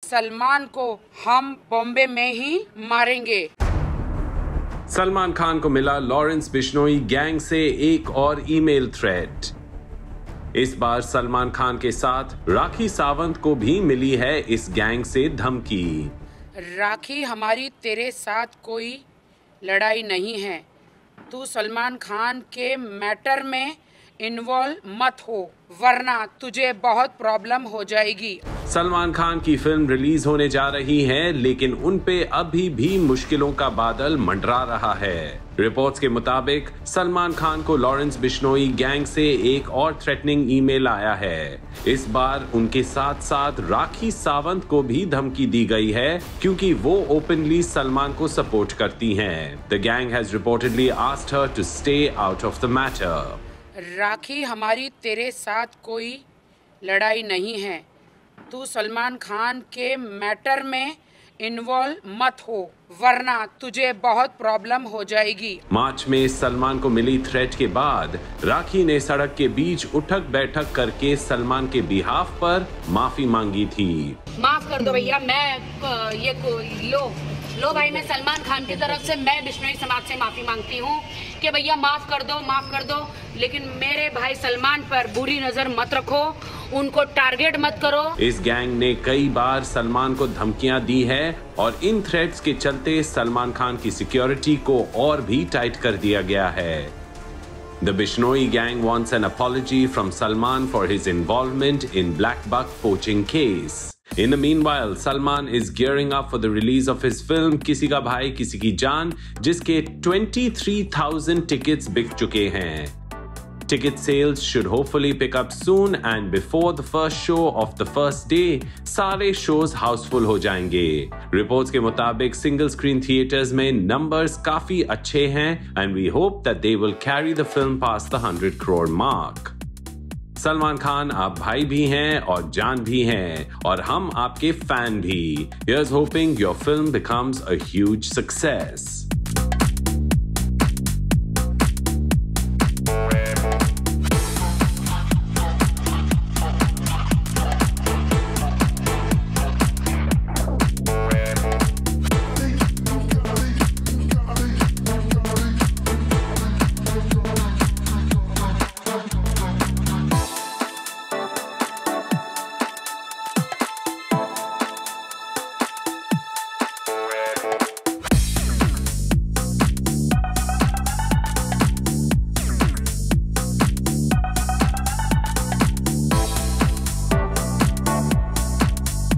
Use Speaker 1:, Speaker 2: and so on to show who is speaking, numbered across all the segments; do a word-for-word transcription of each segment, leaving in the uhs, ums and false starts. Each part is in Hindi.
Speaker 1: सलमान को हम बॉम्बे में ही मारेंगे।
Speaker 2: सलमान खान को मिला लॉरेंस बिश्नोई गैंग से एक और ईमेल थ्रेट। इस बार सलमान खान के साथ राखी सावंत को भी मिली है इस गैंग से धमकी।
Speaker 1: राखी, हमारी तेरे साथ कोई लड़ाई नहीं है। तू सलमान खान के मैटर में इन्वॉल्व मत हो, वरना तुझे बहुत प्रॉब्लम हो जाएगी।
Speaker 2: सलमान खान की फिल्म रिलीज होने जा रही है, लेकिन उन पे अभी भी मुश्किलों का बादल मंडरा रहा है। रिपोर्ट्स के मुताबिक सलमान खान को लॉरेंस बिश्नोई गैंग से एक और थ्रेटनिंग ईमेल आया है। इस बार उनके साथ साथ राखी सावंत को भी धमकी दी गई है, क्योंकि वो ओपनली सलमान को सपोर्ट करती हैं। The gang has reportedly asked her to stay out of the matter.
Speaker 1: Rakhi, हमारी तेरे साथ कोई लड़ाई नहीं है। तू सलमान खान के मैटर में इन्वॉल्व मत हो, वरना तुझे बहुत प्रॉब्लम हो जाएगी।
Speaker 2: मार्च में सलमान को मिली थ्रेट के बाद राखी ने सड़क के बीच उठक बैठक करके सलमान के बिहाफ पर माफी मांगी थी।
Speaker 3: माफ कर दो भैया, मैं ये लो लो भाई, मैं सलमान खान की तरफ से मैं बिश्नोई समाज से माफी मांगती हूँ कि भैया माफ कर दो माफ कर दो, लेकिन मेरे भाई सलमान पर बुरी नजर मत रखो, उनको टारगेट मत करो।
Speaker 2: इस गैंग ने कई बार सलमान को धमकियां दी है और इन थ्रेट्स के चलते सलमान खान की सिक्योरिटी को और भी टाइट कर दिया गया है। The Bishnoi gang wants an apology from Salman for his involvement in Black Buck poaching case. In the meanwhile, Salman is gearing up for the release of his film किसी का भाई किसी की जान, जिसके twenty-three thousand tickets बिक चुके हैं। Ticket sales should hopefully pick up soon, and before the first show of the first day, सारे shows हाउसफुल हो जाएंगे। Reports के मुताबिक single screen theaters में numbers काफी अच्छे हैं, and we hope that they will carry the film past the one hundred crore mark. Salman Khan आप भाई भी हैं और जान भी हैं, और हम आपके फैन भी। Here's hoping your film becomes a huge success.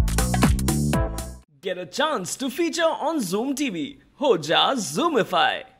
Speaker 4: Get a chance to feature on Zoom T V. Ho ja Zoomify.